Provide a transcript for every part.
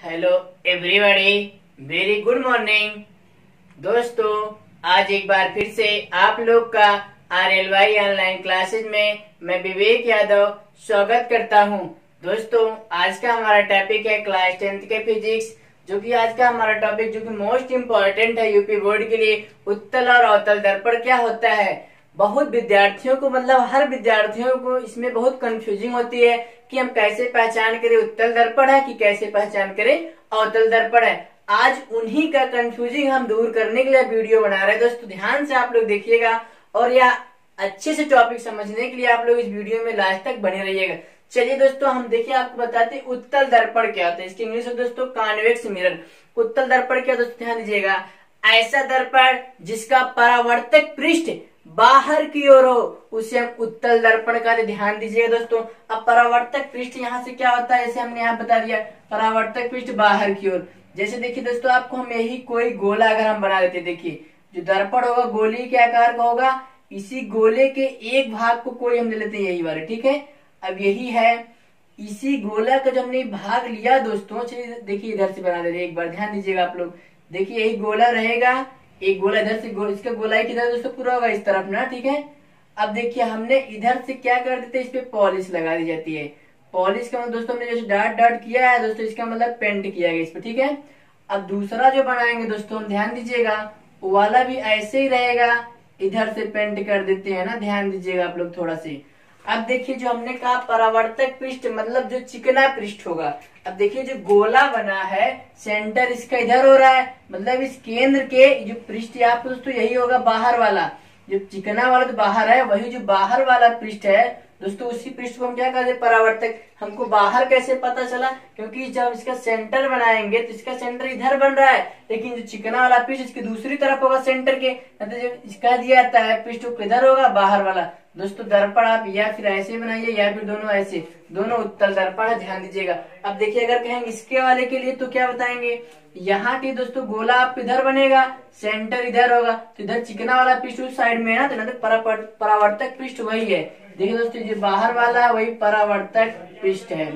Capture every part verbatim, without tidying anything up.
Hello everybody, very good morning दोस्तों। आज एक बार फिर से आप लोग का R L Y online classes में मैं विवेक यादव स्वागत करता हूं। दोस्तों, आज का हमारा टॉपिक है क्लास टेंथ के फिजिक्स, जो कि आज का हमारा टॉपिक जो कि मोस्ट इम्पोर्टेंट है यूपी बोर्ड के लिए। उत्तल और अवतल दर्पण क्या होता है। बहुत विद्यार्थियों को, मतलब हर विद्यार्थियों को इसमें बहुत कंफ्यूजिंग होती है कि हम कैसे पहचान करें उत्तल दर्पण है कि कैसे पहचान करें अवतल दर्पण है। आज उन्हीं का कंफ्यूजिंग हम दूर करने के लिए वीडियो बना रहे हैं। दोस्तों, ध्यान से आप लोग देखिएगा और यह अच्छे से टॉपिक समझने के लिए आप लोग इस वीडियो में लास्ट तक बने रहिएगा। चलिए दोस्तों, हम देखिए आपको बताते हैं उत्तल दर्पण क्या होता है। इसकी इंग्लिश में दोस्तों कॉन्वेक्स मिरर। उत्तल दर्पण क्या दोस्तों, ध्यान दीजिएगा। ऐसा दर्पण जिसका परावर्तक पृष्ठ बाहर की ओर हो उसे हम उत्तल दर्पण का ध्यान दीजिएगा दोस्तों। अब परावर्तक पृष्ठ यहाँ से क्या होता है, जैसे हमने यहाँ बता दिया परावर्तक पृष्ठ बाहर की ओर। जैसे देखिए दोस्तों, आपको हम यही कोई गोला अगर हम बना देते, देखिए जो दर्पण होगा गोली के आकार का होगा। इसी गोले के एक भाग को कोई हम ले लेते हैं, यही वाले, ठीक है। अब यही है, इसी गोला का जो हमने भाग लिया दोस्तों, चलिए देखिए इधर से बना देते हैं एक बार, ध्यान दीजिएगा आप लोग। देखिए यही गोला रहेगा, एक गोला इधर से गो, इसका गोलाई किधर दोस्तों पूरा होगा इस तरफ ना, ठीक है। अब देखिए हमने इधर से क्या कर देते हैं, इस पे पॉलिश लगा दी जाती है। पॉलिश का मतलब दोस्तों हमने जैसे डॉट डॉट किया है दोस्तों, इसका मतलब पेंट किया गया इस पे, ठीक है। अब दूसरा जो बनाएंगे दोस्तों, ध्यान दीजिएगा, वो वाला भी ऐसे ही रहेगा, इधर से पेंट कर देते हैं ना, ध्यान दीजिएगा आप लोग थोड़ा से। अब देखिए जो हमने कहा परावर्तक पृष्ठ मतलब जो चिकना पृष्ठ होगा। अब देखिए जो गोला बना है, सेंटर इसका इधर हो रहा है, मतलब इस केंद्र के जो पृष्ठ यहाँ पे दोस्तों यही होगा बाहर वाला। जो चिकना वाला तो बाहर है, वही जो बाहर वाला पृष्ठ है दोस्तों, उसी पृष्ठ को हम क्या कहते हैं, परावर्तक। हमको बाहर कैसे पता चला, क्योंकि जब इसका सेंटर बनाएंगे तो इसका सेंटर इधर बन रहा है, लेकिन जो चिकना वाला पृष्ठ इसकी दूसरी तरफ होगा सेंटर के, मतलब जब इसका दिया जाता है पृष्ठ किधर होगा, बाहर वाला। दोस्तों दर्पण आप या फिर ऐसे बनाइए या फिर दोनों ऐसे, दोनों उत्तल दर्पण है, ध्यान दीजिएगा। अब देखिए अगर कहेंगे इसके वाले के लिए तो क्या बताएंगे, यहाँ के दोस्तों गोला आप इधर बनेगा, सेंटर इधर होगा, तो इधर चिकना वाला पृष्ठ उस साइड में है ना, तो परावर्तक पृष्ठ वही है। देखिए दोस्तों जो बाहर वाला वही परावर्तक पृष्ठ है,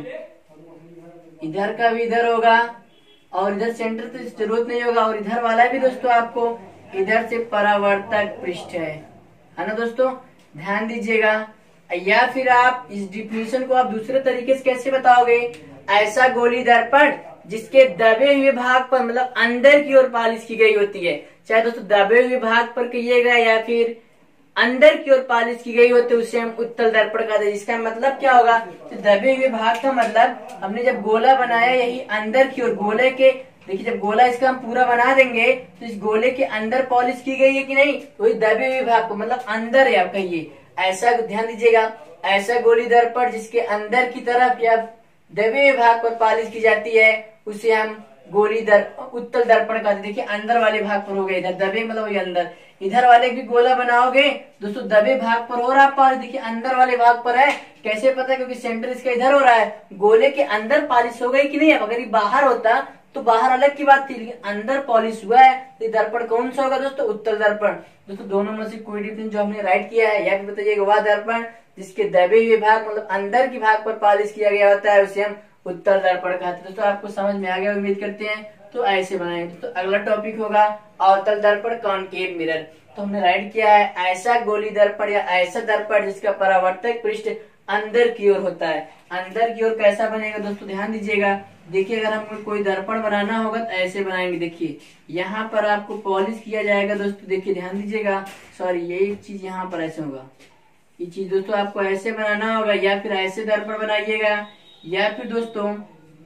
इधर का भी इधर होगा और इधर सेंटर तो जरूरत नहीं होगा, और इधर वाला भी दोस्तों आपको इधर से परावर्तक पृष्ठ है, है ना दोस्तों, ध्यान दीजिएगा। या फिर आप इस डिफिनेशन को आप दूसरे तरीके से कैसे बताओगे, ऐसा गोली दर्पण जिसके दबे हुए भाग पर मतलब अंदर की ओर पॉलिश की गई होती है, चाहे दोस्तों दबे हुए भाग पर कहिएगा या फिर अंदर की ओर पॉलिश की गई होती है, उसे हम उत्तल दर्पण कहते हैं। इसका मतलब क्या होगा, तो दबे हुए भाग का मतलब हमने जब गोला बनाया यही अंदर की ओर, गोले के देखिए जब गोला इसका हम पूरा बना देंगे तो इस गोले के अंदर पॉलिश की गई है कि नहीं, तो इस दबे हुए भाग को मतलब अंदर है आप कहिए, ऐसा ध्यान दीजिएगा। ऐसा गोली दर्पण जिसके अंदर की तरफ या दबे हुए भाग पर पॉलिश की जाती है उसे हम गोली दर उत्तल दर्पण कहते हैं। देखिए अंदर वाले भाग पर हो गए, इधर दबे मतलब ये अंदर, इधर वाले भी गोला बनाओगे दोस्तों दबे भाग पर हो रहा पॉलिश, देखिए अंदर वाले भाग पर है, कैसे पता है, क्योंकि सेंटर इसका इधर हो रहा है, गोले के अंदर पॉलिश हो गई कि नहीं। अगर ये बाहर होता तो बाहर अलग की बात थी, लेकिन अंदर पॉलिश हुआ है, तो दर्पण कौन सा होगा दोस्तों, उत्तल दर्पण। दोस्तों दोनों में से कोई डिफरेंस जो हमने राइट किया है, या फिर बताइएगा वह दर्पण जिसके दबे हुए भाग मतलब अंदर की भाग पर पॉलिश किया गया होता है उसे हम उत्तल दर्पण कहते हैं। दोस्तों आपको समझ में आ गया उम्मीद करते हैं, तो ऐसे बनाएंगे। तो अगला टॉपिक होगा अवतल दर्पण कॉनकेव मिरर। तो हमने राइट किया है ऐसा गोली दर्पण या ऐसा दर्पण जिसका परावर्तक पृष्ठ अंदर की ओर होता है। अंदर की ओर कैसा बनेगा दोस्तों, ध्यान दीजिएगा। देखिए अगर हमको कोई दर्पण बनाना होगा तो ऐसे बनाएंगे, देखिए यहाँ पर आपको पॉलिश किया जाएगा दोस्तों, देखिए ध्यान दीजिएगा, सॉरी ये चीज यहाँ पर ऐसे होगा, ये चीज दोस्तों आपको ऐसे बनाना होगा, या फिर ऐसे दर्पण बनाइएगा, या फिर दोस्तों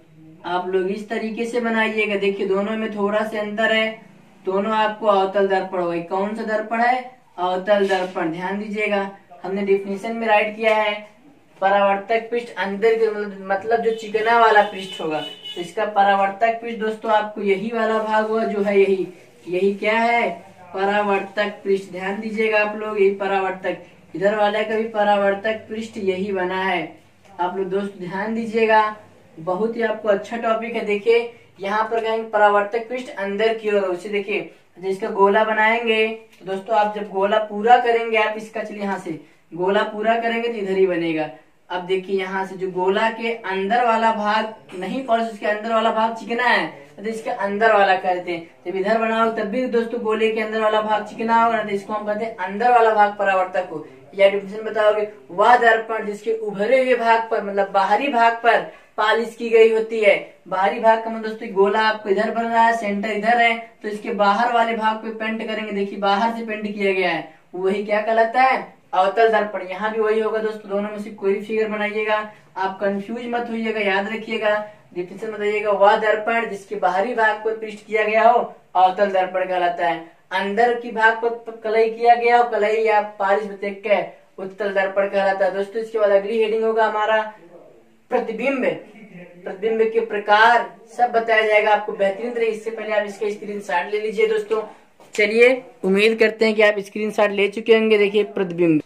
आप लोग इस तरीके से बनाइएगा। देखिए दोनों में थोड़ा सा अंतर है, दोनों आपको अवतल दर्पण होगा। कौन सा दर्पण है, अवतल दर्पण, ध्यान दीजिएगा। हमने डिफिनेशन में राइट किया है परावर्तक पृष्ठ अंदर के मतलब जो चिकना वाला पृष्ठ होगा, तो इसका परावर्तक पृष्ठ दोस्तों आपको यही वाला भाग हुआ जो है, यही यही क्या है, परावर्तक पृष्ठ, ध्यान दीजिएगा आप लोग। यही परावर्तक, इधर वाला का भी परावर्तक पृष्ठ यही बना है, आप लोग दोस्त ध्यान दीजिएगा। बहुत ही आपको अच्छा टॉपिक है। देखिए यहाँ पर कहेंगे परावर्तक पृष्ठ अंदर की ओर, उसे देखिए जिसका गोला बनाएंगे तो दोस्तों आप जब गोला पूरा करेंगे, आप इसका चलिए यहाँ से गोला पूरा करेंगे तो इधर ही बनेगा। अब देखिए यहाँ से जो गोला के अंदर वाला भाग नहीं पड़, उसके अंदर वाला भाग चिकना है तो इसके अंदर वाला कहते हैं। जब इधर बनाओ तब भी दोस्तों गोले के अंदर वाला भाग चिकना होगा, तो इसको हम कहते हैं अंदर वाला भाग परावर्तक को। या डिफिनेशन बताओगे, वह दर्पण जिसके उभरे हुए भाग पर मतलब बाहरी भाग पर पालिश की गई होती है। बाहरी भाग का मतलब दोस्तों गोला आपको इधर बन रहा है, सेंटर इधर है, तो इसके बाहर वाले भाग पे पेंट करेंगे। देखिए बाहर से पेंट किया गया है, वही क्या कहलाता है, अवतल दर्पण। यहाँ भी वही होगा दोस्तों, दोनों में से कोई भी फिगर बनाइएगा, आप कंफ्यूज मत होइएगा, याद रखिएगा। डिफिनेशन बताइएगा, वह दर्पण जिसके बाहरी भाग पर पृष्ठ किया गया हो अवतल दर्पण कहलाता है। अंदर की भाग पर कलई किया गया हो, कलई या पालिश देख के उत्तल दर्पण कहलाता है। दोस्तों इसके बाद अगली हेडिंग होगा हमारा प्रतिबिंब। प्रतिबिंब के प्रकार सब बताया जाएगा आपको बेहतरीन तरह। इससे पहले आप इसका स्क्रीनशॉट ले लीजिए दोस्तों। चलिए उम्मीद करते हैं कि आप स्क्रीनशॉट ले चुके होंगे। देखिए प्रतिबिंब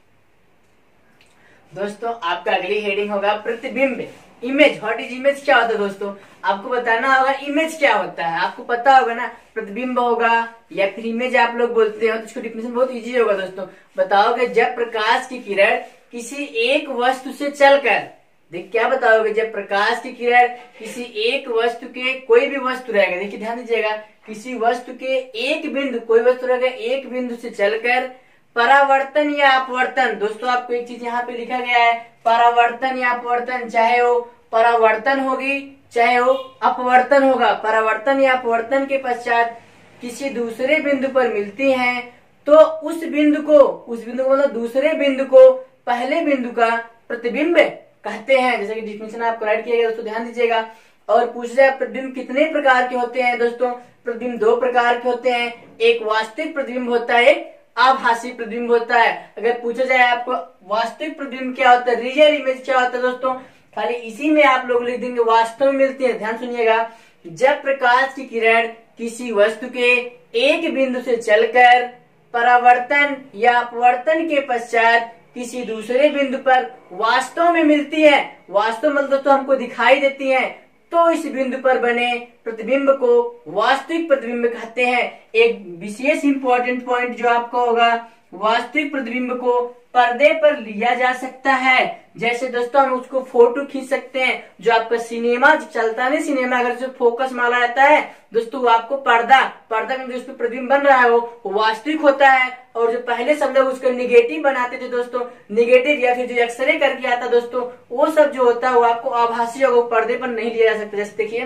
दोस्तों, आपका अगली हेडिंग होगा प्रतिबिंब। इमेज, व्हाट इज इमेज, क्या होता है दोस्तों, आपको बताना होगा इमेज क्या होता है। आपको पता होगा ना, प्रतिबिंब होगा या फिर इमेज आप लोग बोलते हो, तो इसको डिफिनेशन बहुत इजी होगा दोस्तों। बताओगे, जब प्रकाश की किरण किसी एक वस्तु से चलकर, देख क्या बताओगे, जब प्रकाश की किरण किसी एक वस्तु के, कोई भी वस्तु रहेगा, देखिए ध्यान दीजिएगा, किसी वस्तु के एक बिंदु, कोई वस्तु रहेगा एक बिंदु से चलकर परावर्तन या अपवर्तन। दोस्तों आपको एक चीज यहाँ पे लिखा गया है, परावर्तन या अपवर्तन, चाहे वो परावर्तन होगी चाहे वो अपवर्तन होगा, परावर्तन या अपवर्तन के पश्चात किसी दूसरे बिंदु पर मिलती हैं, तो उस बिंदु को, उस बिंदु को मतलब दूसरे बिंदु को पहले बिंदु का प्रतिबिंब कहते हैं। जैसे कि डिफिनेशन आपको राइट किया गया दोस्तों, ध्यान दीजिएगा। और पूछ जाए प्रतिबिंब कितने प्रकार के होते हैं दोस्तों, प्रतिबिंब दो प्रकार के होते हैं, एक वास्तविक प्रतिबिंब होता है, एक आभासी प्रतिबिंब होता है। अगर पूछा जाए आपको वास्तविक प्रतिबिंब क्या होता है, रियल इमेज क्या होता है दोस्तों, खाली इसी में आप लोग लिख देंगे वास्तव में मिलती है। ध्यान सुनिएगा, जब प्रकाश की किरण किसी वस्तु के एक बिंदु से चलकर परावर्तन या अपवर्तन के पश्चात किसी दूसरे बिंदु पर वास्तव में मिलती है, वास्तव मतलब दोस्तों हमको दिखाई देती है, तो इस बिंदु पर बने प्रतिबिंब को वास्तविक प्रतिबिंब कहते हैं। एक विशेष इंपॉर्टेंट पॉइंट जो आपको होगा, वास्तविक प्रतिबिंब को पर्दे पर लिया जा सकता है। जैसे दोस्तों हम उसको फोटो खींच सकते हैं, जो आपका सिनेमा चलता नहीं, सिनेमा अगर जो फोकस मारा जाता है दोस्तों, वो आपको पर्दा, पर्दा में जो उस पर प्रतिबिंब बन रहा है वो वास्तविक होता है। और जो पहले सब लोग उसको निगेटिव बनाते थे दोस्तों, निगेटिव या फिर जो एक्सरे करके आता दोस्तों, वो सब जो होता है वो आपको आभासी होगा, पर्दे पर नहीं लिया जा सकता। जैसे देखिए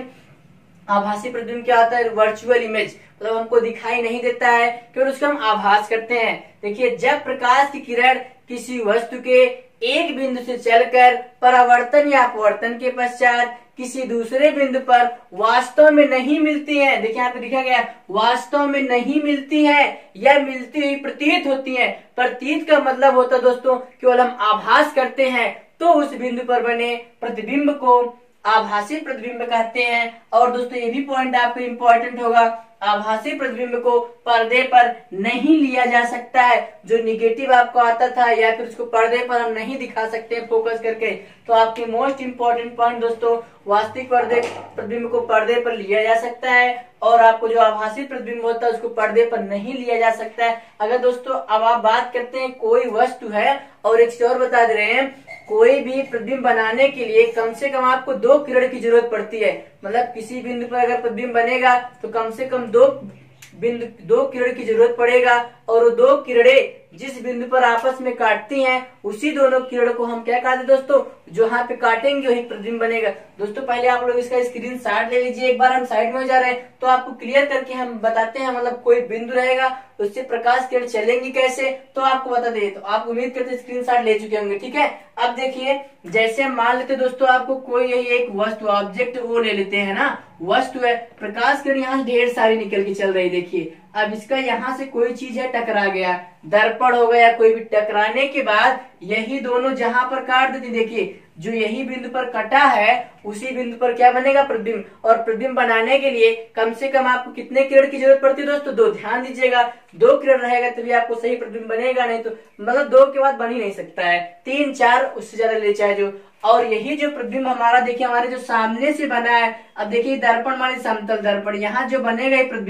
आभासी प्रतिबिंब क्या होता है, वर्चुअल इमेज, मतलब हमको दिखाई नहीं देता है, केवल उसका हम आभास करते हैं। देखिए जब प्रकाश की किरण किसी वस्तु के एक बिंदु से चलकर परावर्तन या अपवर्तन के पश्चात किसी दूसरे बिंदु पर वास्तव में नहीं मिलती है, देखिए यहाँ पे लिखा गया वास्तव में नहीं मिलती है या मिलती हुई प्रतीत होती है। प्रतीत का मतलब होता है दोस्तों केवल हम आभास करते हैं, तो उस बिंदु पर बने प्रतिबिंब को आभासी प्रतिबिंब कहते हैं। और दोस्तों ये भी पॉइंट आपको इम्पोर्टेंट होगा, आभासी प्रतिबिंब को पर्दे पर नहीं लिया जा सकता है। जो निगेटिव आपको आता था या फिर उसको पर्दे पर हम नहीं दिखा सकते फोकस करके, तो आपके मोस्ट इम्पोर्टेंट पॉइंट दोस्तों, वास्तविक पर्दे प्रतिबिंब को पर्दे पर लिया जा सकता है, और आपको जो आभासी प्रतिबिंब होता है उसको पर्दे पर नहीं लिया जा सकता है। अगर दोस्तों अब आप बात करते हैं, कोई वस्तु है, और एक चीज और बता दे रहे हैं, कोई भी प्रतिबिंब बनाने के लिए कम से कम आपको दो किरण की जरूरत पड़ती है। मतलब किसी बिंदु पर अगर प्रतिबिंब बनेगा तो कम से कम दो बिंदु दो किरण की जरूरत पड़ेगा, और वो दो किरणें जिस बिंदु पर आपस में काटती हैं, उसी दोनों किरण को हम क्या कहते हैं दोस्तों, जो यहाँ पे काटेंगे वही प्रतिबिंब बनेगा। दोस्तों पहले आप लोग इसका स्क्रीन शॉट ले लीजिए, एक बार हम साइड में हो जा रहे हैं तो आपको क्लियर करके हम बताते हैं। मतलब कोई बिंदु रहेगा उससे प्रकाश किरण चलेंगी कैसे, तो आपको बता दे, तो आप उम्मीद करते स्क्रीन शॉट ले चुके होंगे। ठीक है, अब देखिए जैसे हम मान लेते दोस्तों, आपको कोई यही एक वस्तु ऑब्जेक्ट वो ले लेते हैं ना, वस्तु है, प्रकाश किरण यहाँ से ढेर सारी निकल के चल रही। देखिए अब इसका यहाँ से कोई चीज है टकरा गया, दर्पण हो गया, कोई भी टकराने के बाद यही दोनों जहां पर काट देती, देखिए जो यही बिंदु पर कटा है उसी बिंदु पर क्या बनेगा, प्रतिबिंब। और प्रतिबिंब बनाने के लिए कम से कम आपको कितने किरण की जरूरत पड़ती है दोस्तों, दो। ध्यान दीजिएगा, दो किरण रहेगा तभी आपको सही प्रतिबिंब बनेगा, नहीं तो मतलब दो के बाद बन ही नहीं सकता है, तीन चार उससे ज्यादा ले चाहे जो। और यही जो प्रतिबिंब हमारा देखिए हमारे जो सामने से बना है, अब देखिए दर्पण हमारे समतल दर्पण, यहाँ जो बनेगा ये प्रतिबिंब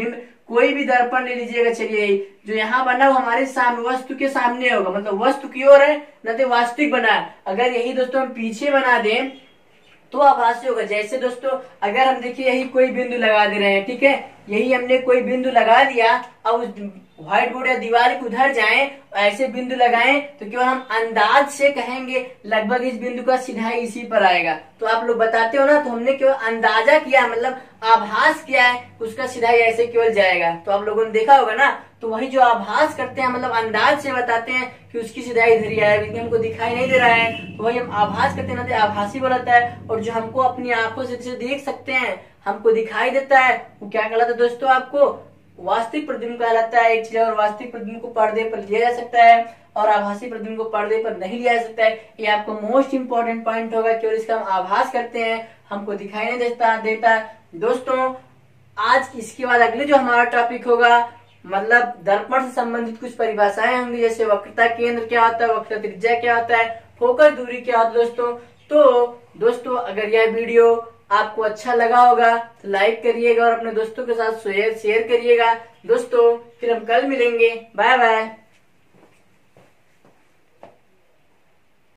कोई भी दर्पण ले लीजिएगा, चलिए जो यहाँ बना वो हमारे सामने वस्तु के सामने होगा, मतलब वस्तु की ओर है न तो वास्तविक बना है। अगर यही दोस्तों हम पीछे बना दें तो आभासी होगा। जैसे दोस्तों अगर हम देखिए यही कोई बिंदु लगा दे रहे हैं, ठीक है, यही हमने कोई बिंदु लगा दिया, अब उस व्हाइट बोर्ड या दीवार के उधर जाएं ऐसे बिंदु लगाएं तो केवल हम अंदाज से कहेंगे लगभग इस बिंदु का सिधाई इसी पर आएगा। तो आप लोग बताते हो ना, तो हमने केवल अंदाजा किया, मतलब आभास किया है उसका सिधाई ऐसे केवल जाएगा। तो आप लोगों ने देखा होगा ना, तो वही जो आभास करते हैं मतलब अंदाज से बताते हैं कि उसकी सिधाई इधर ही आएगा, क्योंकि हमको दिखाई नहीं दे रहा है, तो वही हम आभास करते हैं ना, आभासी बोलता है। और जो हमको अपनी आंखों से देख सकते हैं, हमको दिखाई देता है, वो क्या कहलाता है दोस्तों, आपको वास्तविक प्रतिबिंब कहलाता है। एक चीज और वास्तविक प्रतिबिंब को पर्दे पर लिया जा सकता है और आभासी प्रतिबिंब को पर्दे पर नहीं लिया जा सकता है। ये आपको मोस्ट इंपोर्टेंट पॉइंट होगा, केवल इसका हम आभास करते हैं, हमको दिखाई नहीं देता देता दोस्तों। आज इसके बाद अगले जो हमारा टॉपिक होगा, मतलब दर्पण से संबंधित कुछ परिभाषाएं होंगी, जैसे वक्रता केंद्र क्या होता है, वक्रता त्रिज्या क्या होता है, फोकस दूरी क्या होता है दोस्तों। तो दोस्तों अगर यह वीडियो आपको अच्छा लगा होगा तो लाइक करिएगा और अपने दोस्तों के साथ शेयर शेयर करिएगा दोस्तों। फिर हम कल मिलेंगे, बाय बाय।